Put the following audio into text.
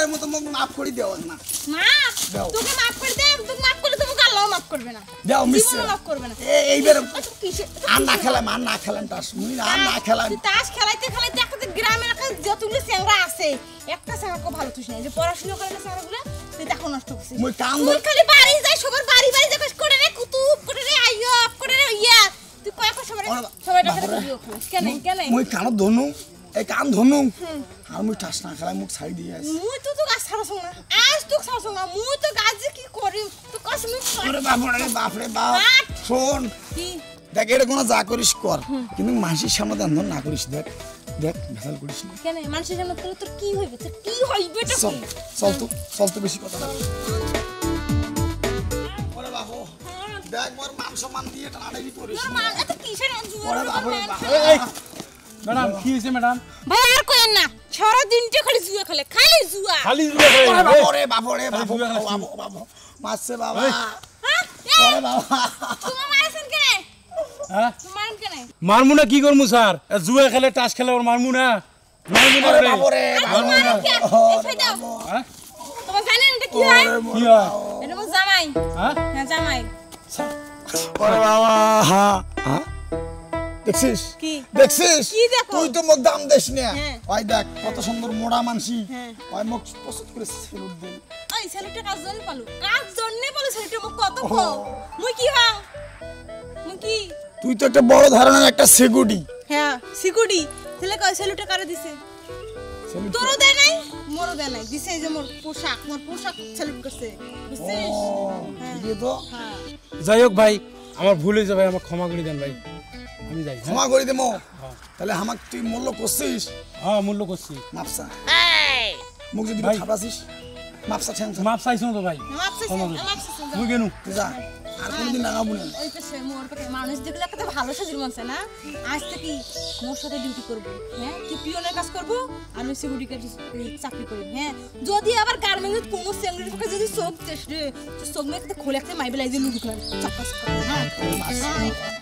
এবারের মতো মোক মাফ করে দেও না মাফ তোকে মাফ করে দে তোকে মাফ করলে তুমি আল্লাহ মাফ করবে না দাও মিস মাফ করবে না এইবার আর না খেলাম তাস মুই আর না খেলাম তুই তাস খেলাইতে খেলাইতে একটা গ্রামের একটা যতগুলো চ্যাংড়া আছে একটা চ্যাংড়াকে ভালো তুই না যে পড়াশোনা করে না চ্যাংড়াগুলো তুই দেখো নষ্ট করছিস মুই কাম তুই খালি বাড়ি যাই সবার বাড়ি যাস করে রে কুতুব করে রে আইয়ো করে রে ইয়া তুই কয় কয় সবাই টাকা দিও কেন মুই কান ধনু এই কান ধনু আর মুই টাস না খেলাই মুখ ছাই দিয়ে আইছি মুই তো গাছ ছাড়ছং না আজ তো ছাড়ছং না মুই তো গাছ কি করি তো কসমি আরে বাপরে বাপ শোন কি দেখ এটা কোনো যা করিস কর কিন্তু মাসির সামনে দান না করিস দেখ ভেজাল করিস না কেন মানুষের সামনে তোর কি হইবে এটা চল তো বেশি কথা না ওরে বাবু দেখ মোর মান সম্মান দিয়ে টানাটানি করিস না মান এত কিসের ওরে বাবু এই ম্যাডাম কি হইছে ম্যাডাম ভাই আর কইেন না সারা দিনটা খালি জুয়া খেলে খালি জুয়া খেলে ওরে বাবু মারছে বাবা ওরে বাবা তুমি মারছেন কেন হ্যাঁ তুমি মারেন কেন মারমু না কি করমু স্যার জুয়া খেলে টাস খেলে ওর মারমু না ওরে বাবু রে হ্যাঁ তোমার জানেন এটা কি হয় কি হয় এটা মোর জামাই হ্যাঁ জামাই ওরে বাবা হ্যাঁ দেখছিস কি দেখো তুই তো মোক দাম দেস না হ্যাঁ। ওই দেখ কত সুন্দর মোড়া মানসি হ্যাঁ। ওই মোক পছন্দ করে সেলুট দেন ওই ছেলেটা কাজ জন্য পালো ছেলেটা মোক কত কো মুই কি হ্যাঁ মুই কি তুই তো একটা বড় ধরনের একটা সিকিউরিটি হ্যাঁ সিকিউরিটি ছেলে কয় ছেলেটা কারে দিছে তোরও দেয় নাই মোরও দেয় নাই দিছে এই যে মোর পোশাক সেলুট করছে বুঝছিস দিয়ে তো হ্যাঁ যাই হোক ভাই আমার ভুল হয়েছে ভাই আমার ক্ষমা করে দেন ভাই আমি যাই ক্ষমা করে দেবো তাহলে আমাকে তুই মূল্য করছিস হ্যাঁ মূল্য করছি মাপসা মুখ যদি খাবাসিস মাপসা ছেন মাপ চাইছো তো ভাই মাপছে মুই কেন যা আর কোনদিন লাগাবো না ওই পেছে মোর পেটে মানুষ দেখলে একটা ভালো সাজির মনছে না আজ থেকে মোর সাথে ডিউটি করব হ্যাঁ তুই পিয়নের কাজ করব আর আমি সিকিউরিটি চাকরি করব হ্যাঁ যদি আবার গার্মেন্টস কোনো সেঙ্গের পক্ষে যদি চোখ চেষ্টা চোখ মেয়ে খোলে একটা মাইবেলাই যে লুক করে চাপাস করে হ্যাঁ